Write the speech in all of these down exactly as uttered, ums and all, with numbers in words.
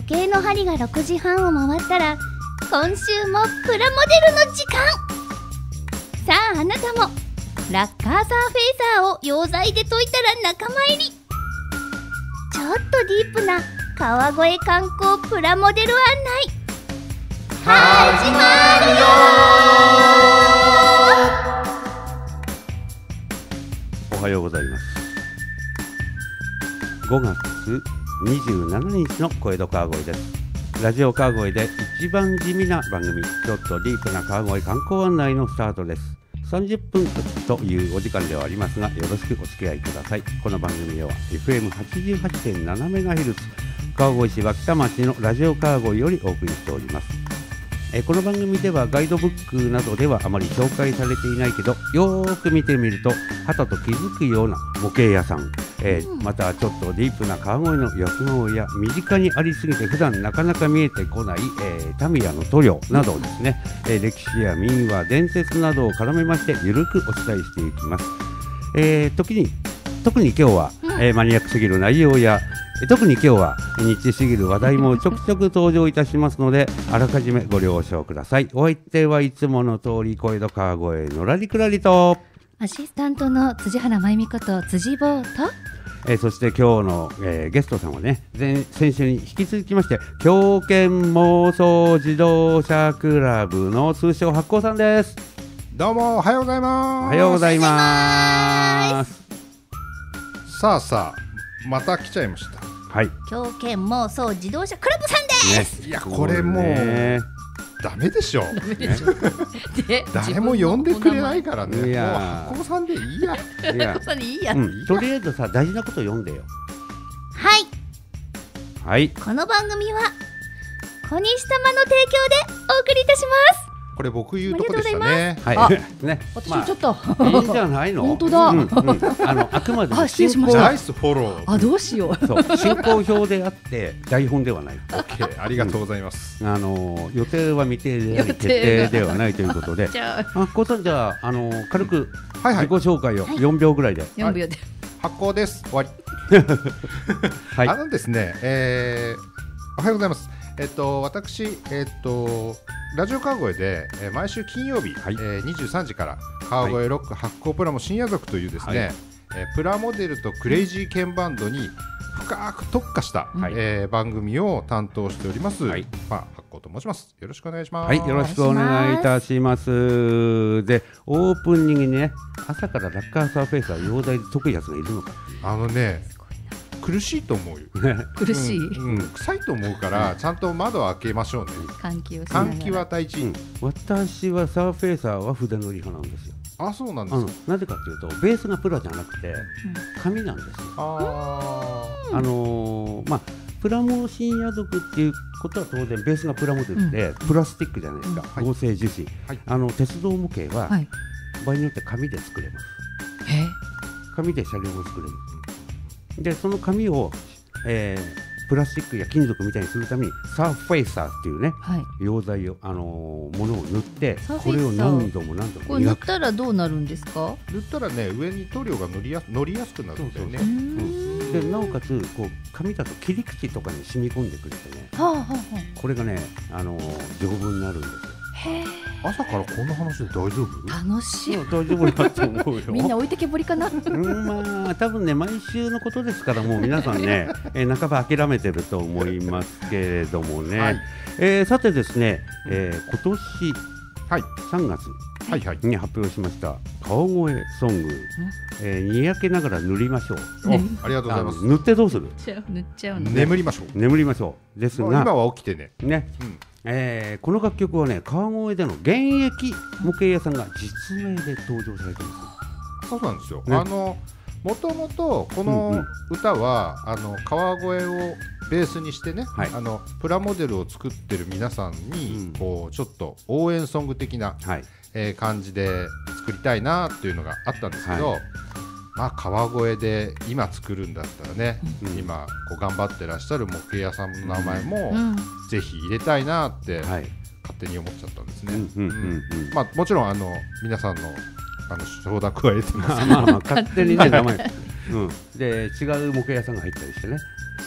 計の針がろくじはんを回ったら今週もプラモデルの時間。さああなたもラッカーサーフェイサーを溶剤で溶いたら仲間入り。ちょっとディープな川越観光プラモデル案内始まるよ。おはようございます。ごがつにじゅうしちにちの小江戸川越です。ラジオ川越で一番地味な番組、ちょっとディープな川越観光案内のスタートです。さんじゅっぷんというお時間ではありますが、よろしくお付き合いください。この番組では エフエムはちじゅうはちてんななメガヘルツ 川越市脇田町のラジオ川越よりお送りしております。えこの番組ではガイドブックなどではあまり紹介されていないけど、よーく見てみるとはたと気づくような模型屋さん、えー、またちょっとディープな川越の薬号や身近にありすぎて普段なかなか見えてこない、えー、タミヤの塗料などをですね、えー、歴史や民話伝説などを絡めましてゆるくお伝えしていきます。えー、時に特に今日は、えー、マニアックすぎる内容や特に今日はニッチすぎる話題もちょくちょく登場いたしますので、あらかじめご了承ください。お相手はいつもの通り小江戸川越のらりくらりとアシスタントの辻原真由美こと辻坊と、 えー、そして今日の、えー、ゲストさんはね、前先週に引き続きまして狂犬妄想自動車クラブの通称発行さんです。 どうもおはようございます。 おはようございます。 さあさあまた来ちゃいました。 はい、 狂犬妄想自動車クラブさんです、 ね、いやこれもうねダメでしょ。 ダメでしょ、ね、で誰も呼んでくれないからね。 いやもう発行さんでいいや。 いや発行さんでいいや、 うん、とりあえずさ大事なこと読んでよ。 はいはい、 この番組は小西様の提供でお送りいたします。 これ僕言うとこでしたね。 はいあね、 私もちょっと、 まあ、いいんじゃないの。 本当だ、 うんうん、あのあくまであ失礼しましたナイスフォロー。 あどうしよう。 そう進行表であって台本ではない。 オッケー、ありがとうございます。 うん、あの予定は未定であり決定ではないということで、あこうさんじゃあ、あの軽くはいはい、 自己紹介をよんびょうぐらいで。 よんびょうで発行です。終わり。 はい、 あのですね、えー、おはようございます。えっと私えっとラジオ川越で、えー、毎週金曜日、はい、えー、にじゅうさんじから川越ロック発行プラモ深夜族というですね、はい、えー、プラモデルとクレイジーケンバンドに深く特化した、はい、えー、番組を担当しております、はい、まあ、発行と申します。よろしくお願いします。 はい、よろしくお願いいたします。でオープニングにね、朝からラッカーサーフェイサー溶剤で得意やつがいるのか。あのね苦しいと思うよ。 苦しい、 うんうん、臭いと思うからちゃんと窓を開けましょうね。 換気をしながら。 換気は大事、うん、 私はサーフェイサーは筆塗り派なんですよ。 あ、そうなんですか。 なぜかというとベースがプラじゃなくて紙なんですよ。 ああのー、まあプラモ深夜族っていうことは当然ベースがプラモデルで、うん、プラスチックじゃないですか、うん、合成樹脂、はい、あの鉄道模型は、はい、場合によって紙で作れます。 え紙で車両を作れる。でその紙を、えー、プラスチックや金属みたいにするためにサーフェイサーっていうね、はい、溶剤を、あのー、ものを塗ってこれを何度も何度もこれ塗ったらどうなるんですか。 塗ったらね、上に塗料が塗りや乗りやすくなるんだよね。 そうそうそう、うん、でなおかつこう紙だと切り口とかに染み込んでくれてね、 はあはあはあ、 これがね、あのー、丈夫になるんですよ。 へー、 朝からこんな話で大丈夫？ 楽しい。 大丈夫だと思うよ。 みんな置いてけぼりかな。 うん、まあ多分ね毎週のことですからもう皆さんね、えー、半ば諦めてると思いますけれどもね、はい、えー、さてですね、えー、今年さんがつに発表しました川越ソング、えー、にやけながら塗りましょう、 ね、ありがとうございます。 塗ってどうする？ 塗っちゃうの。 眠りましょう。 眠りましょうですが、 今は起きてね。 ね、うん、えー、この楽曲はね川越での現役模型屋さんが実名で登場されてます。 そうなんですよ、ね、あのもともとこの歌は、うんうん、あの川越をベースにしてね、はい、あのプラモデルを作ってる皆さんに、うん、こうちょっと応援ソング的な、はい、えー、感じで作りたいなっていうのがあったんですけど、はい、まあ川越で今作るんだったらね、うん、今こう頑張ってらっしゃる模型屋さんの名前も、うん、ぜひ入れたいなって、はい、勝手に思っちゃったんですね。まあもちろんあの皆さんのあの承諾は得てます。 まあまあ勝手にね名前、うん、で違う模型屋さんが入ったりしてね。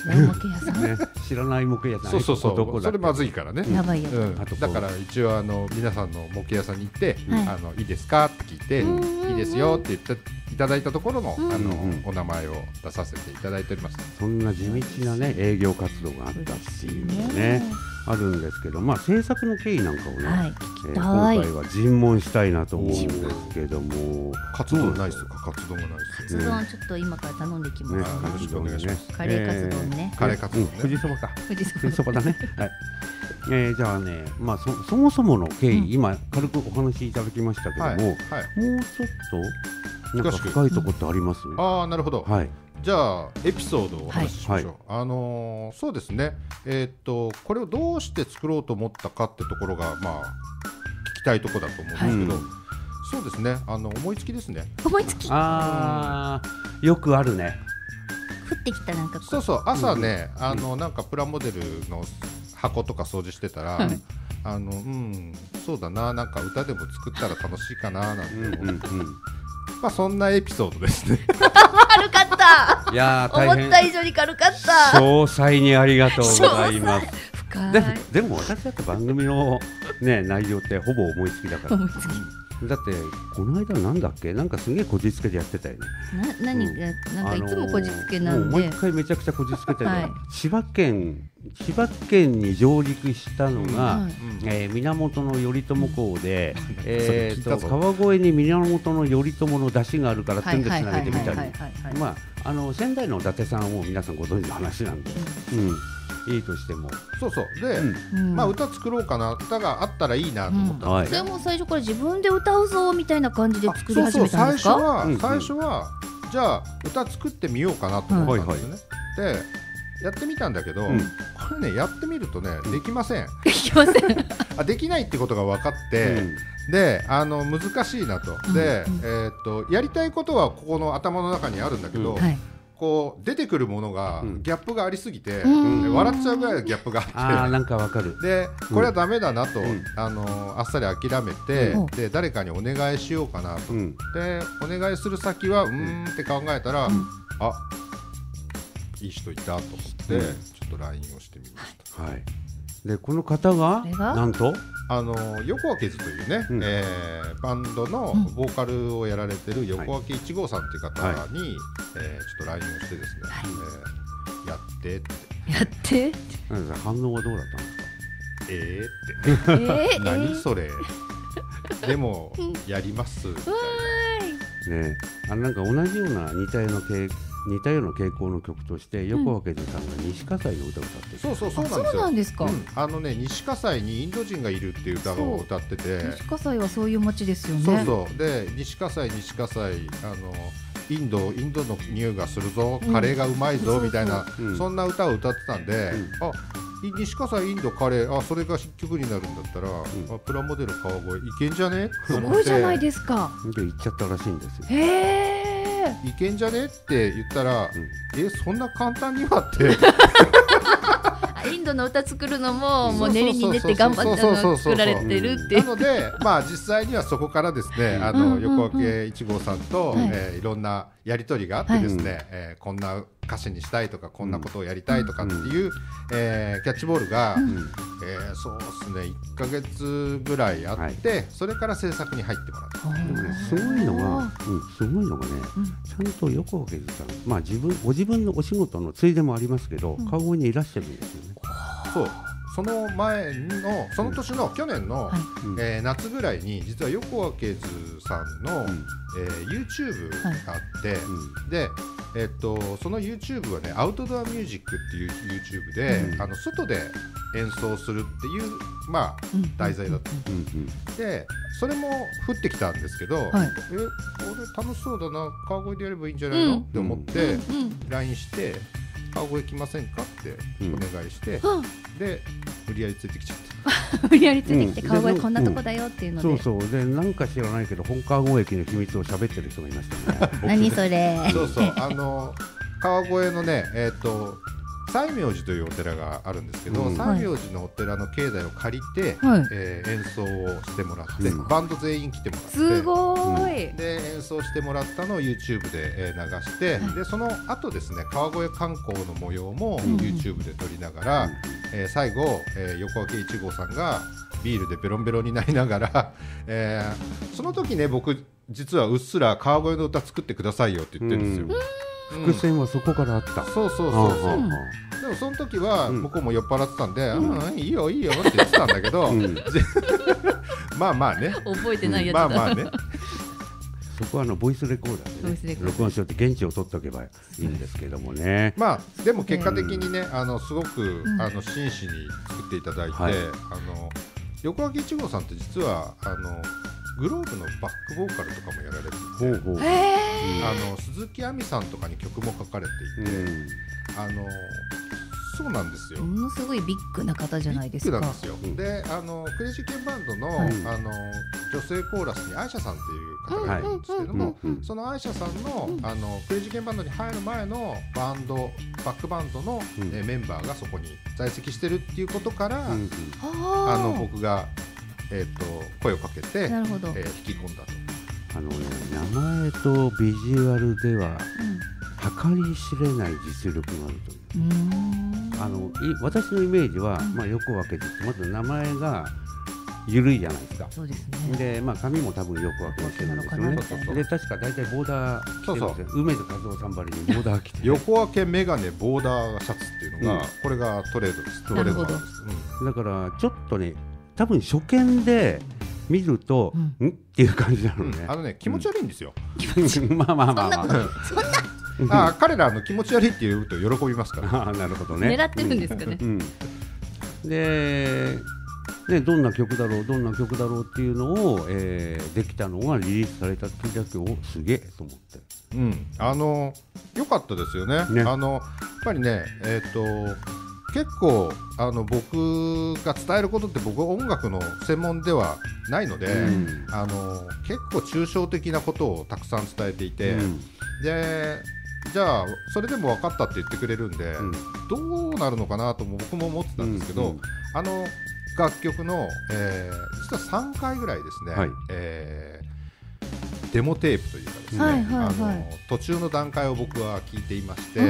違う模型屋さん、 ね、知らない模型屋さん。 そうそうそうどこだっけそれまずいからね。 やばいやつ、 うんあとこうだから一応あの皆さんの模型屋さんに行って、 はいあのいいですかって聞いて、 うんいいですよって言っていただいたところの、 うんあのうんお名前を出させていただいております。 そんな地道なね営業活動があったっていうのがねねあるんですけど、まあ制作の経緯なんかをね、 はい、 えー聞きたい、 今回は尋問したいなと思うんですけども、 活動ないっすか？活動もないっすカツ丼ちょっと今から頼んできね、 ます、 あよろしくお願いしますカレーカツ丼ねえーカレーカツ丼ねうん富士そばか。 富士富士そばだね。はい。えー、じゃあね、まあそそもそもの経緯、 うん今軽くお話しいただきましたけども、 はいはいもうちょっとなんか深いところってあります？ ああなるほど。 はい。 じゃあエピソードをお話ししましょう。あのーそうですね。えーっとこれをどうして作ろうと思ったかってところがまあ聞きたいところだと思うんですけど、 はいそうですね。あの思いつきですね。 思いつき降あー、よくあるね。 ってきたなんかこうそうそう朝ね、あのなんかプラモデルの箱とか掃除してたら、 はいあのうんそうだななんか歌でも作ったら楽しいかななんてうん思って、 うんうん。 まあそんなエピソードですね。 軽かったいやー大変思った以上に軽かった詳細にありがとうございます。 深いででも私だって番組のね内容ってほぼ思いつきだから。 思いつきだってこの間なんだっけなんかすげえこじつけでやってたよね。 な何がなんかいつもこじつけなあのーんで、 もう一回めちゃくちゃこじつけてる、 はい千葉県千葉県に上陸したのが、 はいうんえー源頼朝公で、えー、 それ聞いたぞと川越に源頼朝の出汁があるからってんでつなげてみたりはいはいはいはいはいまああの仙台の伊達さんを皆さんご存知の話なんで、うんいいとしても、 そうそうで、 うんうんまあ歌作ろうかな歌があったらいいなと思ったんですね。 でも最初から自分で歌うぞみたいな感じであ作り始めたんそうそう最ですか？ 初は、 うんうん最初はじゃあ歌作ってみようかなと思ったんですよね。でやってみたんだけど、 うんこれねやってみるとねできません。 できません。 あできないってことが分かって、 うんであの難しいなと、 うんで、 うんえーっとやりたいことはここの頭の中にあるんだけど、 うんはい。 こう出てくるものが、 うんギャップがありすぎて、 うん笑っちゃうぐらいのギャップがああって。 ーなんかわかる。 でこれはダメだなと、 うんあのあっさり諦めて、 うんで誰かにお願いしようかなと、 うんでお願いする先はうーんって考えたら、 うんあいい人いたと思って、 うんちょっと ライン をしてみました。 はい。でこの方がこれがなんと、 あの横分け図というね、 うんえーバンドのうんボーカルをやられてる横分けいち号さんという方に、 はえーちょっと ライン をしてですね、 はいえーやってってやって。 なんか反応はどうだったんですか。 ええーってー、えー、 何それでもやりますみたいな。 ね、あのなんか同じような似たような傾似たような傾向の曲として横分け図さんが西葛西の歌を歌ってる、 そうそうそうあなんですよ。 そうなんですか。 うんあのね西葛西にインド人がいるっていう歌を歌ってて、 西葛西はそういう街ですよね。 そうそうで西葛西西葛西あのインドインドの匂いがするぞ、 うんカレーがうまいぞみたいな、 うんそんな歌を歌ってたんで、 うんあい西葛西インドカレーあそれが曲になるんだったら、 んあプラモデル川越いけんじゃねすごいじゃないですか。 で言っちゃったらしいんですよ。 へえ。 いけんじゃねって言ったら、 うんえそんな簡単にはってあインドの歌作るのもうんもう練りに練って頑張ってあの作られてるっていう。 なので、まあ、実際にはそこからですね、あのうんうんうん横分けいち号さんと、 はいえーいろんなやり取りがあってですね、 はいえーこんな歌詞にしたいとかこんなことをやりたいとかっていう、えーキャッチボールが、 うんえーそうですねいっかげつぐらいあって、それから制作に入ってもらった。 でもね、すごいのが、うん、すごいのがね、 うんちゃんと横分け図さん、まあ自分ご自分のお仕事のついでもありますけど、 うん川越にいらっしゃるんですよね。 そうその前のその年の、去年の、 はいうんえー夏ぐらいに実は横分け図さんの、 うんえー YouTube があって、 うんで、えっと、その YouTube はねアウトドアミュージックっていう YouTube で、 うん、 あの外で演奏するっていう、まあ、 うん題材だったうんうんでそれも降ってきたんですけど、 はいえこれ楽しそうだな川越でやればいいんじゃないの、 うんって思って、 うんライン して川越来ませんかってお願いして、 はで無理やりついてきちゃってあ無理やりついてきてうん川越こんなとこだよっていうので。 そうそうでなんか知らないけど本川越駅の秘密を喋ってる人がいましたね。 何それ。 そうそうあの川越のねえっ、と西明寺というお寺があるんですけど、 うん西明寺のお寺の境内を借りて、 はい。 えー演奏をしてもらって、 うんバンド全員来てもらってすごーい。 で演奏してもらったのを YouTube で、えー、流して、はい、でその後ですね川越観光の模様も YouTube で撮りながら、うんえー、最後、えー、横分いち号さんがビールでベロンベロンになりながら、えー、その時ね僕実はうっすら川越の歌作ってくださいよって言ってるんですよ、 うん、伏線はそこからあった、 うん、そうそうそうそう、うん、でもその時は向こうも酔っ払ってたんで、うんうん、いいよいいよって言ってたんだけど、うん、まあまあね覚えてないやつだ、 うん、まあまあねそこはあのボイスレコーダーで、ね、録音しようって現地を取っておけばいいんですけどもね。 まあでも結果的にね、うん、あのすごく、うん、あの真摯に作っていただいて、はい、あの横分いち号さんって実はあのグローブのバックボーカルとかもやられていて、ほうほう、あの鈴木亜美さんとかに曲も書かれていて、うん、あのそうなんですよ。 ものすごいビッグな方じゃないですか。 ビッグなんですよ。うん、で、あのクレイジーケンバンドの、はい、あの女性コーラスにアイシャさんっていう方がいるんですけども、うんうんうん、そのアイシャさんの、うん、あのクレイジーケンバンドに入る前のバンドバックバンドの、うんえー、メンバーがそこに在籍してるっていうことから、うんうん、あの僕が、えー、と声をかけて、なるほど、えー、引き込んだと。 あのね、名前とビジュアルでは、うん、計り知れない実力があるという。うーんあのい私のイメージは、うんまあ、横分けてまず名前が緩いじゃないですか。 そうですね。 で、まあ、髪も多分横分けにしてるんですよね。そうそうで確か大体ボーダー着てるんですよ。梅津和夫さんばりにボーダー着て横分けメガネボーダーシャツっていうのが、うん、これがトレードです。トレードです、 うん、だからちょっとね多分初見で見ると、うん、んっていう感じなのね、 うん、あのね気持ち悪いんですよ、 うん、まあまあまあまあそんなあ彼らの気持ち悪いって言うと喜びますからあなるほどね狙ってるんですかね、うんうん、でね、どんな曲だろうどんな曲だろうっていうのを、えー、できたのがリリースされた時だけをすげえと思って、 うん、あの良かったですよ ね, ねあのやっぱりねえっ、ー、と結構あの僕が伝えることって僕は音楽の専門ではないので、うん、あの結構抽象的なことをたくさん伝えていて、うん、でじゃあそれでも分かったって言ってくれるんで、うん、どうなるのかなとも僕も思ってたんですけど、うんうん、あの楽曲の、えー、実はさんかいぐらいですね、はいえー、デモテープというかですね、はいはいはい、あの途中の段階を僕は聞いていまして、うん、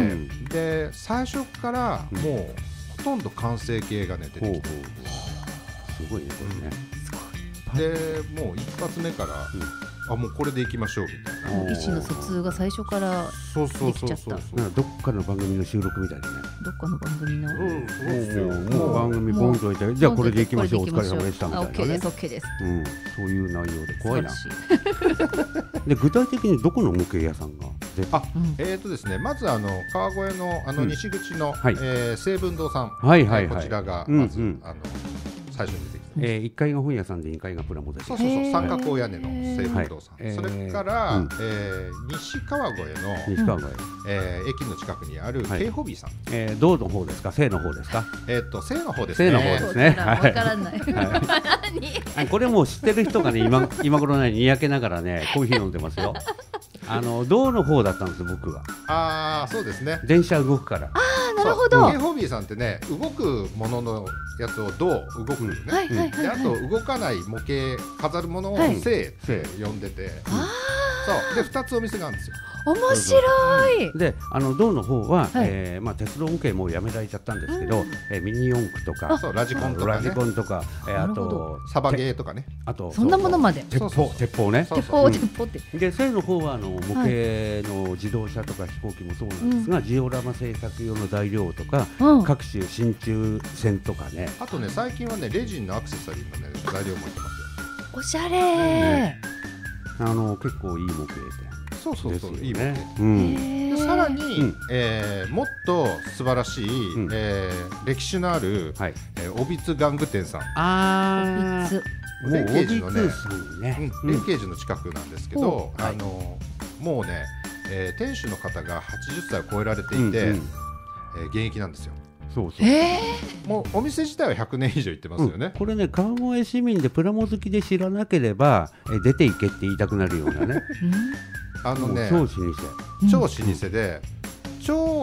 で最初からもう、うんほとんど完成形が、ね、出てきてる、うん、 すごいねこれね、 うん、でもう一発目から、うん、あもうこれでいきましょうみたいな意思の疎通が最初からできちゃったどっかの番組の収録みたいなねどっかの番組の、うん、 そうですよもう番組ボンと置いてじゃあこれでいきましょうお疲れ様でしたみたいなね OK です OK です、 うん、そういう内容で怖いなで具体的にどこの模型屋さんがあ、うん、えーとですね、まずあの川越のあの西口の、うんはいえー、成文堂さん、 はいはいはい、 こちらがまず、うんうん、あの最初に出てきた、 えー、いっかいが本屋さんでにかいがプラモデルそうそうそう三角屋根の成文堂さん、はい、それから、うんえー、西川越の西川越、 えー、駅の近くにある K ホビーさん、はいえー、銅の方ですか正の方ですかえー、っと正の方ですね正の方ですねわからない、 はい、これもう知ってる人がね 今, 今頃ねにやけながらねコーヒー飲んでますよあの銅の方だったんです僕はああそうですね電車動くからああなるほど K ホビーさんってね動くもののやつを銅動くのね、うんはいはいはいはい、であと動かない模型飾るものを正って呼んでて、はい、そうでふたつお店があるんですよ面白いであの銅の方は、はいえーまあ、鉄道模型もうやめられちゃったんですけど、うんえー、ミニ四駆とかそうラジコンとか、ね、 ラジコンとか、えー、あとサバゲーとかねあとそんなものまで鉄砲鉄砲ね鉄砲鉄砲ってで正の方はあの模型の自動車とか飛行機もそうなんですが、はい、ジオラマ製作用の材料とか、うん、各種真鍮線とかねあとね最近はねレジンのアクセサリーの、ね、材料も入ってますよおしゃれー、ね、 あの結構いい模型でそうそうそう、ね、いい模型、うん、でさらに、うんえー、もっと素晴らしい、うんえー、歴史のある、はいえー、オビツ玩具店さんあー連慶寺のね、ねうん、連慶寺の近くなんですけど、あのー、もうね、えー、店主の方がはちじゅっさいを超えられていて、うんうんえー、現役なんですよそうそうえー、もうお店自体はひゃくねん以上行ってますよね、うん、 これね川越市民でプラモ好きで知らなければえ出ていけって言いたくなるようなねあのね超老舗超老舗で、うん、超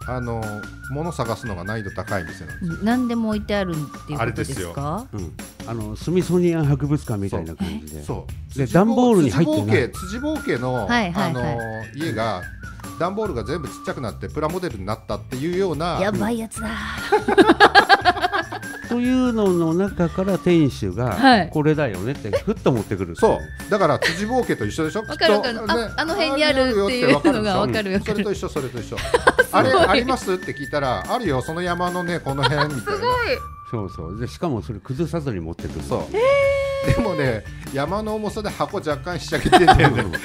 あの物探すのが難易度高い店なんですよ。 何でも置いてあるっていうことですか？ うん、あのスミソニアン博物館みたいな感じで、 そうで段ボールに入ってない。 辻坊家の、はいはいはい、あの家が段ボールが全部ちっちゃくなってプラモデルになったっていうようなやばいやつだというのの中から店主が、はい、これだよねってふっと持ってくる。 そうだから辻坊家と一緒でしょ。 わかるわかる、ね、あ, あの辺にあるっていうのがわかる。 それと一緒それと一緒あれありますって聞いたらあるよその山のねこの辺みたいな。すごい。 そうそうでしかもそれ崩さずに持ってくる。 そう、えー、でもね山の重さで箱若干しちゃけてんだよね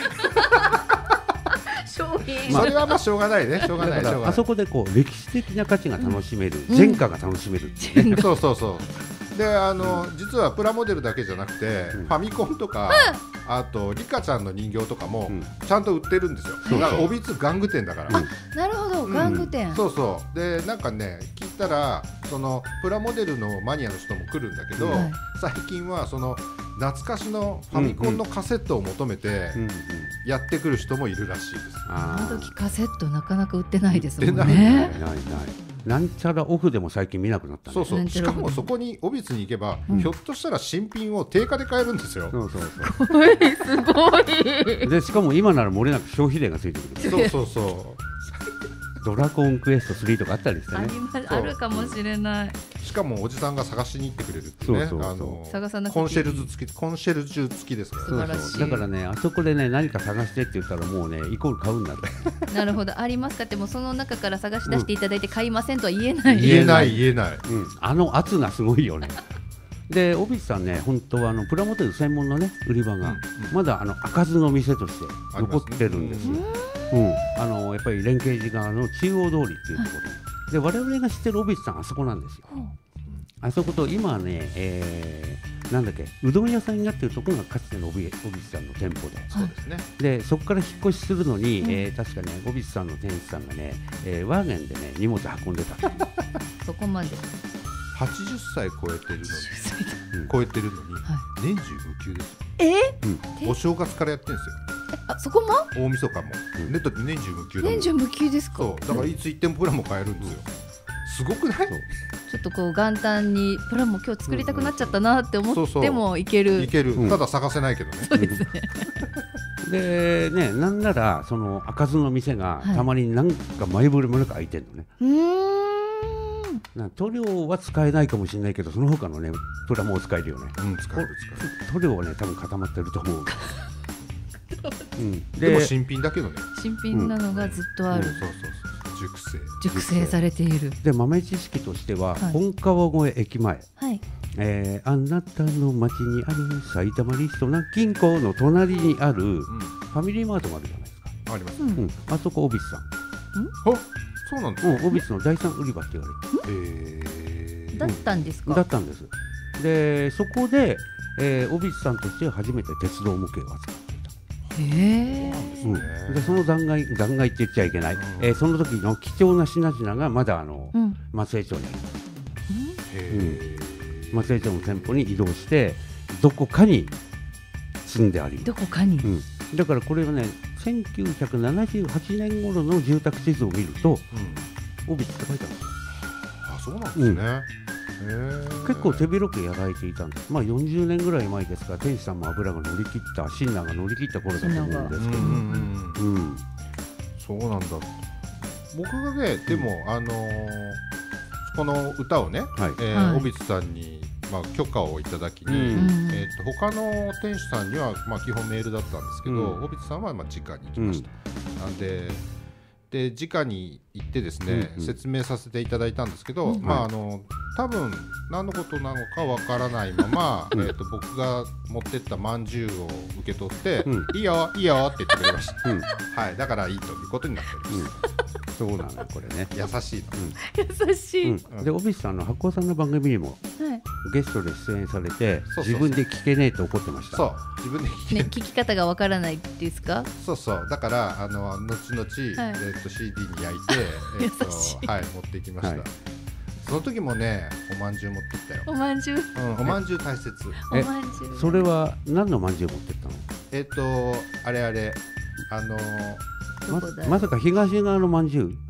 それはまあしょうがないね。しょうがない。だからあそこでこう歴史的な価値が楽しめる、うん、前科が楽しめるってね、 うん、そうそうそうであの、うん、実はプラモデルだけじゃなくて、うん、ファミコンとか、うん、あとリカちゃんの人形とかも、うん、ちゃんと玩ってるんですよ。だからオビツ玩具店だから、 うん、あなるほど玩具店、 うん、そうそうでなんかね聞いたらそのプラモデルのマニアの人も来るんだけど、うん、最近はその懐かしのファミコンのカセットを求めてやってくる人もいるらしいです。 今時カセットなかなか売ってないですもんね。 ないないないなんちゃらオフでも最近見なくなった、ね、 そうそうしかもそこにオビツに行けば、うん、ひょっとしたら新品を定価で買えるんですよ。 そうそうそうすごいすごいでしかも今なら漏れなく消費税がついてくる。 そうそうそうドラゴンクエストスリーとかあったりしてね。 ありまあるかもしれない。 しかもおじさんが探しに行ってくれるってね。 そうそうそう、探さなくていい。 コンシェルジュ付きコンシェルジュ付きですから。 素晴らしい。 そうそうだからねあそこでね何か探してって言ったらもうねイコール買うんだってなるほどありますかってもその中から探し出していただいて買いませんとは言えない、 うん、言えない言えない、 うん、あの圧がすごいよねでオビスさんね本当はあのプラモデル専門のね売り場が、うんうん、まだあの開かずの店として残ってるんですよ。うん、あのやっぱり連携寺側の中央通りっていうところ、はい、で我々が知ってるオビスさんあそこなんですよ、うん、あそこと今はね、えー、なんだっけうどん屋さんになってるところがかつてのオビスさんの店舗で、 そうですね、 でそこから引っ越しするのに、うん、えー、確かねオビスさんの店主さんがね、えー、ワーゲンでね荷物運んでたそこまではちじゅっさい超えてるのに、うん、超えてるのに、はい、年中無休ですよ。 えー、 うん、お正月からやってるんですよ。 あそこも大晦日も、うん、ネットで年中無休だもん。 年中無休ですか。 そうだからいつ行ってもプラも買えるんですよ、うん、すごくない？ ちょっとこう元旦にプラも今日作りたくなっちゃったなって思ってもいける。 いける、うん、ただ探せないけどね。 そうですねでね、なんならその開かずの店がたまになんか前触れもなく開いてるのね、 はい、うーんな塗料は使えないかもしれないけどその他のねプラも使えるよね、 うん、使える使える。 塗料はね多分固まってると思ううん、 で, でも新品だけどね。 新品なのがずっとある、 うんうん、そうそうそう熟成熟成されている。 で豆知識としては、はい、本川越駅前、 はい、 えー、あなたの町にある埼玉リストラン銀行の隣にある、うん、ファミリーマートがあるじゃないですか。 あります、 うんうん、あそこオビスさん。 んあそうなんですか、 うん、オビスの第三売り場って言われる、えー、 だったんですか。 だったんです。でそこで、えー、オビスさんとして初めて鉄道模型を扱っていた。 へー、うん、でその残骸残骸って言っちゃいけない、うん、えー、その時の貴重な品々がまだあの、うん、松江町にあります、うんうん、松江町の店舗に移動してどこかに積んであります。 どこかに、 うん、だからこれはねせんきゅうひゃくななじゅうはちねん頃の住宅地図を見ると、うん、オビスって書いてあるんですよ。 あ、そうなんですね、うん、へー、 結構手広くやられていたんです。まあよんじゅうねんぐらい前ですから店主さんも油が乗り切ったシンナーが乗り切った頃だと思うんですけど、うんうんうん、 そうなんだ。僕がねでも、うん、あのー、この歌をね、はい、えーはい、オビスさんにまあ、許可をいただきに、うん、えー、と他の店主さんにはまあ基本メールだったんですけど、うん、オビスさんはまあ直に行きました、うん、なんでで直に行ってですね、うんうん、説明させていただいたんですけど、うん、まああの多分何のことなのかわからないまま、うん、えー、と僕が持ってったまんじゅうを受け取って、うん、いいよいいよって言ってくれました、うん、はい、だからいいということになっております、 うん、そうなのこれね優しいの、うん、優しい、 うん、でオビスさんの八甲さんの番組にも、はい、ゲストで出演されて自分で聞けねえと怒ってました。 そう自分で聞け、 ね、聞き方がわからないですか。 そうそうだからあの後々、はい、えー、と シーディー に焼いて、えーとはい、持ってきました、はい、その時もねおまんじゅう持ってきたよ。 おまんじゅう、うん、 おまんじゅう大切。 おまんじゅうそれは何のまんじゅう持ってったの。 えっ、ー、とあれあれあのー、ま, まさか東側のまんじゅう。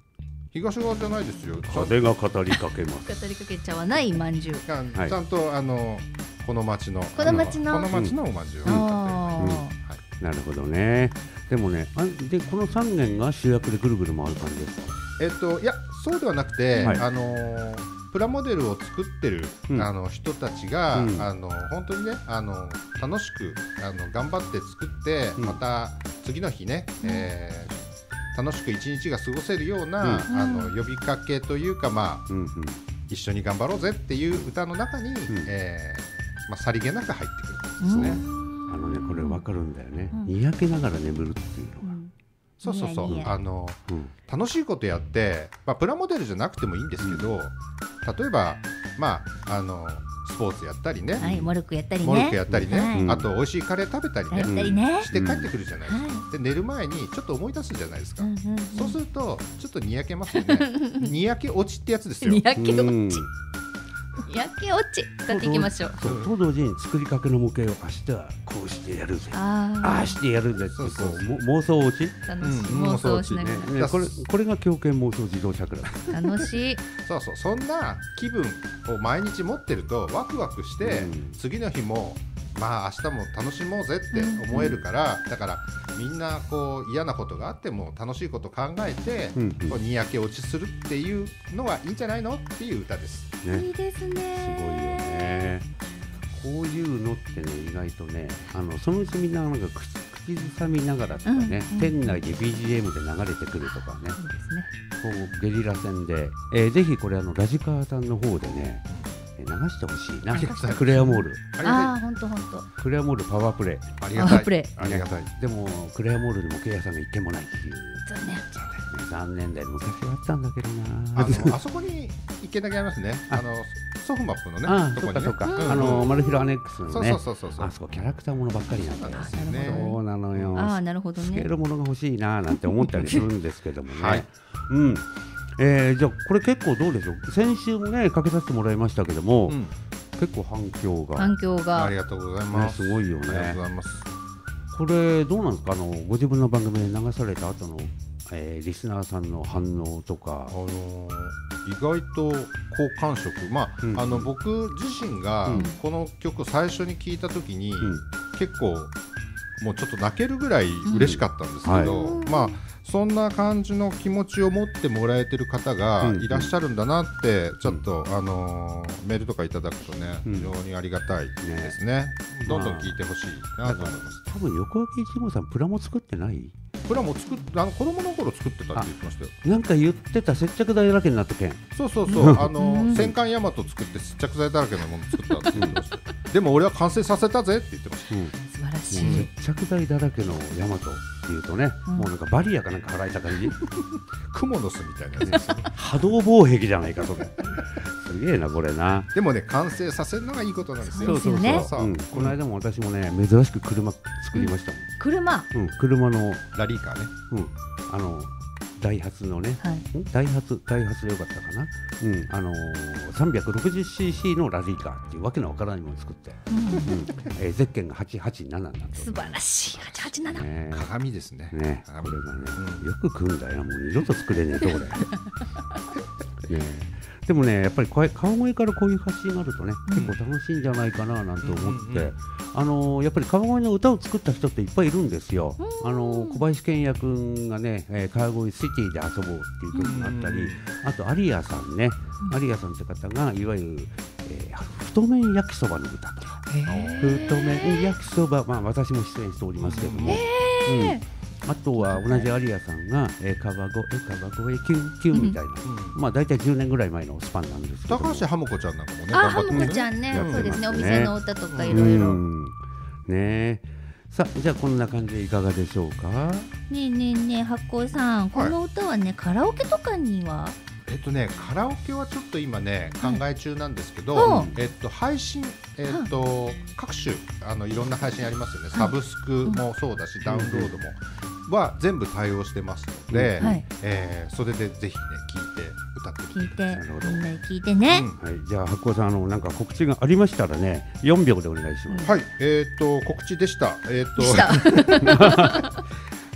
東側じゃないですよ。 風が語りかけます。 語りかけちゃわないまんじゅう。 ちゃんとあのこの町のこの町のこの町のおまんじゅうを歌って、 はい、なるほどね。でもね、あでこのさんげんが主役でぐるぐる回る感じですか。 えっといやそうではなくて、 はい、 あのー、プラモデルを作ってる、うん、あの人たちが、うん、あの本当にねあの楽しくあの頑張って作って、うん、また次の日ね、えー、楽しく一日が過ごせるような、うん、あの呼びかけというか、まあうんうん、一緒に頑張ろうぜっていう歌の中に、うんえーまあ、さりげなく入ってくるんですね。 あのねこれ分かるんだよね、うん、にやけながら眠るっていうのが、うん、 そうそうそう、あの、うん、楽しいことやって、まあ、プラモデルじゃなくてもいいんですけど、うん、例えば、まあ、あのスポーツやったりね、 はい、モルックやったりね、 モルックやったりね、はい、あと美味しいカレー食べたりね、 うん、ねして帰ってくるじゃないですか、うん、で寝る前にちょっと思い出すじゃないですか、うんうんうん、そうするとちょっとにやけますよねにやけ落ちってやつですよ。 にやけ落ち、にやけ落ち使っていきましょう。 そうと同時に作りかけの模型を明日はこうしてやるぜ、ああしてやるぜってこう妄想落ち、 楽しい、うん、妄想しながら、 ねね、これこれが狂犬妄想自動車クラブ楽しいそうそう、そんな気分を毎日持ってるとワクワクして、うん、次の日もまあ明日も楽しもうぜって思えるから、うん、だからみんなこう嫌なことがあっても楽しいこと考えて、うんうん、こうにやけ落ちするっていうのはいいんじゃないのっていう歌です、 ね、いいですね。 すごいよね。こういうのってね意外とねあのそのうちみんななんか口ずさみながらとかね、うんうん、店内で ビージーエム で流れてくるとかね、そうですね、こうゲリラ戦で、えー、ぜひこれあのラジカーさんの方でね流してほしいな。クレアモール、 ああ本当本当クレアモールパワープレイありがたい、 プレイありがたい。 でもクレアモールに模型屋さんが一軒もないっていう残念残念だよ。昔はあったんだけどな。 あのあそこに一軒だけありますね。あのソフマップのね、 あそこにね、あのマルヒロアネックスのね、 そうそうそうそう、 あそこキャラクターものばっかりなんだよね。そうなのよ。 あなるほどね。 スケールものが欲しいななんて思ったりするんですけどもね。はい、うん。えー、じゃあこれ結構どうでしょう。先週もねかけさせてもらいましたけども、うん、結構反響が反響がありがとうございます。 ね、すごいよね。 ありがとうございます。 これどうなんですか、あのご自分の番組で流された後の、えー、リスナーさんの反応とか。 あのー、意外と好感触、まあ、うん、あの僕自身がこの曲最初に聴いた時に、うん、結構もうちょっと泣けるぐらい嬉しかったんですけど、うんはい、まあそんな感じの気持ちを持ってもらえてる方がいらっしゃるんだなってちょっと、あのー、メールとかいただくとね、うん、非常にありがたいですね、うん、どんどん聞いてほしいなと思います。 多分横脇一郎さんプラモ作ってない？ プラモ作っあの子供の頃作ってたって言ってましたよ。 なんか言ってた、接着剤だらけになったけん。 そうそうそうあの戦艦ヤマト作って接着剤だらけのもの作ったって言ってましたでも俺は完成させたぜって言ってました、うん、 素晴らしい。 接着剤だらけのヤマトっていうとね、うん、もうなんかバリアかなんか払えた感じクモの巣みたいなやつですよね波動防壁じゃないかそれすげえなこれな。 でもね完成させるのがいいことなんですよ。 そうそうそう、 うん、この間も私もね珍しく車作りましたもん、うん、 車、 うん、車のラリーカーね、 うん、あのダイハツのね、はい、ダイハツダイハツでよかったかな、うん、あのー、さんびゃくろくじゅっシーシー のラリーカーっていうわけのわからないものを作って、うんうんえー、ゼッケンがはちはちなななんて素晴らしいはちはちなな、 ね、鏡ですね。 ねこれがね、うん、よく組んだよ。もう二度と作れねえとこれねでもねやっぱり川越からこういう発信があるとね、うん、結構楽しいんじゃないかななんて思って、うんうんうん、あのー、やっぱり川越の歌を作った人っていっぱいいるんですよ、うん、あのー、小林健也君がね、えー、川越シティで遊ぼうっていう曲があったり、うん、あと有谷さんね、うん、有谷さんって方がいわゆる、えー、太麺焼きそばの歌とか、太麺焼きそば、まあ、私も出演しておりますけども、うんあとは同じ有谷さんが、えー、川越川越キュンキュンみたいな、うん、まあ大体じゅうねんぐらい前のスパンなんですけど、 高橋ハムコちゃんなんかもね、 あハムコちゃんね、そうですね、お店の歌とかいろいろね。さあじゃあこんな感じでいかがでしょうか。 ねえねえねえ発酵さん、この歌はね、はい、カラオケとかにはえっとね、カラオケはちょっと今ね考え中なんですけど、はい、えっと、配信、えっとはい、各種あのいろんな配信ありますよね、はい、サブスクもそうだし、うん、ダウンロードも、うん、は全部対応してますので、うんはいえー、それでぜひね聴いて歌ってみて聞いてみんなで聞いてね、 うんはい、じゃあ発酵さん、あのなんか告知がありましたらねよんびょうでお願いします。 はい、えー、っと告知でした、えー、っと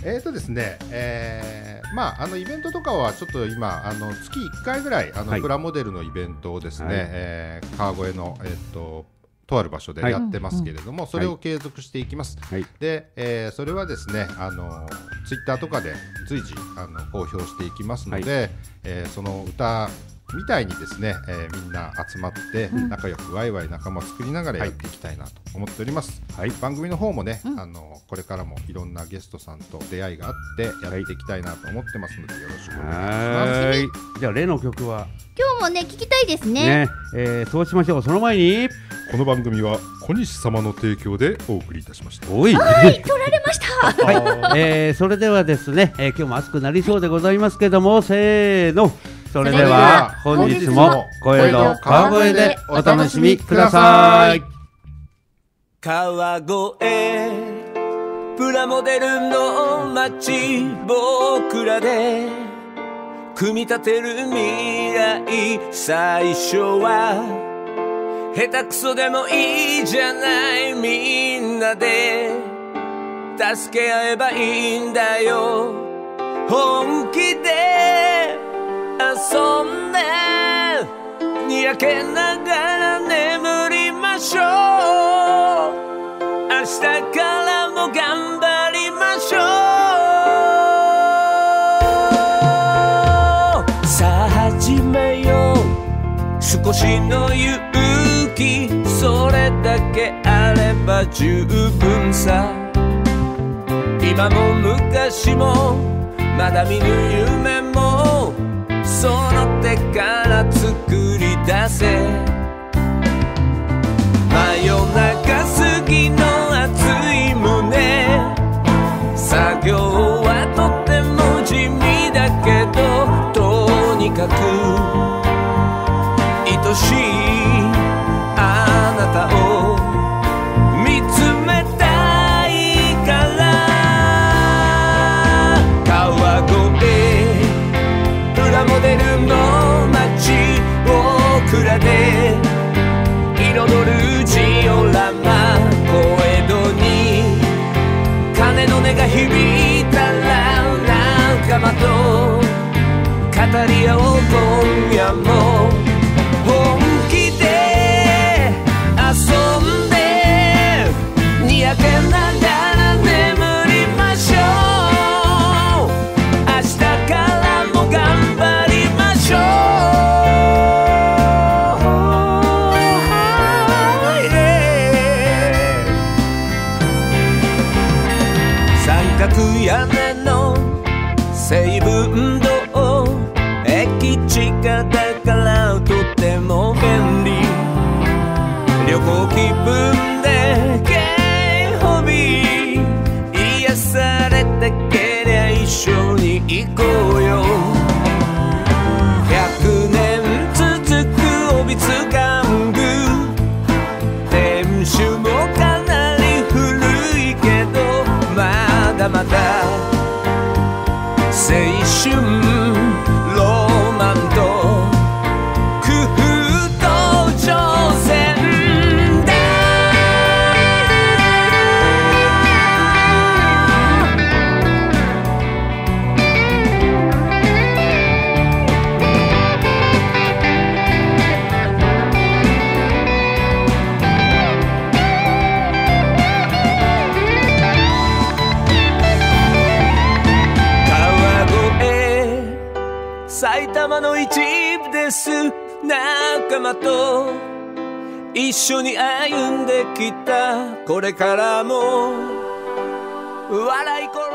えーとですね、えー、まああのイベントとかはちょっと今あの月いっかいぐらいあの、はい、プラモデルのイベントをですね、はい、えー、川越のえー、っととある場所でやってますけれども、はい、それを継続していきます。はい、で、えー、それはですね、あのツイッターとかで随時あの公表していきますので、はい、えー、その歌みたいにですね、えー、みんな集まって仲良くワイワイ仲間作りながらやっていきたいなと思っております。はい、番組の方もね、うん、あのこれからもいろんなゲストさんと出会いがあってやっていきたいなと思ってますのでよろしくお願いします。 はい、じゃあ例の曲は今日もね聞きたいですね。 ね、えー、そうしましょう。その前にこの番組は小西様の提供でお送りいたしました。 おい、 はい取られましたはい、えー、それではですね、えー、今日も暑くなりそうでございますけども、せーの、それでは本日も小江戸川越でお楽しみください。 川越プラモデルの街、僕らで組み立てる未来、最初は下手くそでもいいじゃない、みんなで助け合えばいいんだよ、本気で遊んでにやけながら眠りましょう、明日からも頑張りましょう、さあ始めよう少しの勇気、それだけあれば十分さ、今も昔もまだ見ぬ夢もその手から作り出せ、真夜中過ぎの熱い胸、作業はとても地味だけどとにかく愛しいあなたを見つめたいから、川越プラモデルの街、僕らで彩るジオラマ、小江戸に鐘の音が響いたら仲間と語り合おう、今夜も本気で遊んでにやけながら眠りましょう、明日からも頑張りましょう、三角屋根の成分道、駅近だからとても便利、旅行気分で軽ホビー、癒されたけりゃ一緒に行こうよ、ひゃくねん続く帯津玩具、店主もかなり古いけどまだまだ青春ロマンと工夫と挑戦だ、埼玉の一部です、仲間と一緒に歩んできたこれからも笑い転